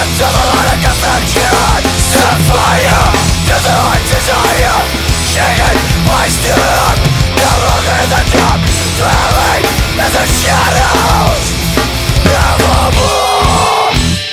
demonic affection. Set fire to the heart's desire, shaken by steel, no longer in the dark, dwelling in the shadows. Nevermore.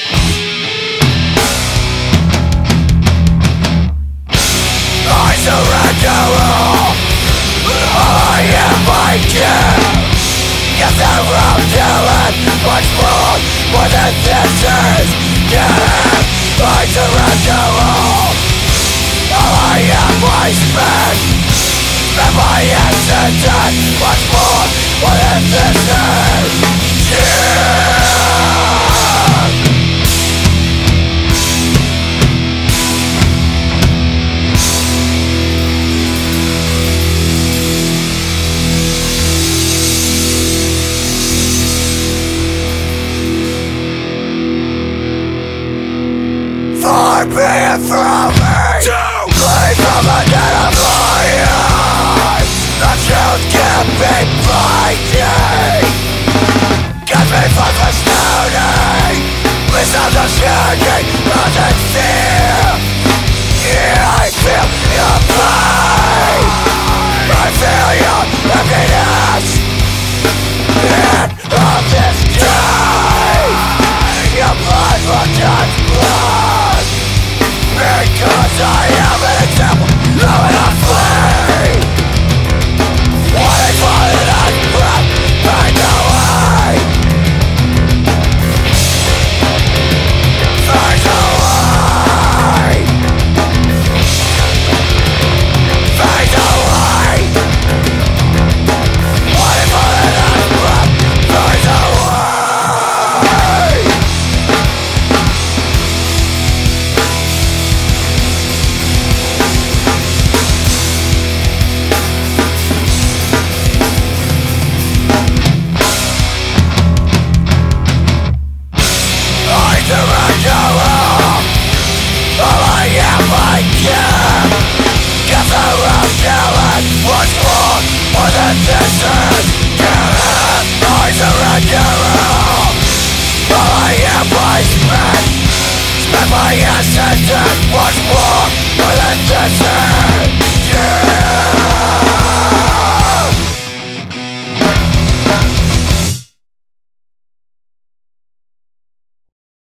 I surrender all I am, I care. Yes, I will do it much more than this is. Yeah, I surrender all I am, I spend my essence and much more than this is. Yeah. Far be it from me to flee from the dead of life. The truth can't be fighting. Get me from the stony, misunderstanding doesn't fear. Yeah, I feel your pain, I feel your emptiness. End of this day, your blood will touch blood. Because I am an example of an flame. What I fall in on breath, find a way. Find a way. Find a way. What I fall in on breath, find a way. Spend my essence and what's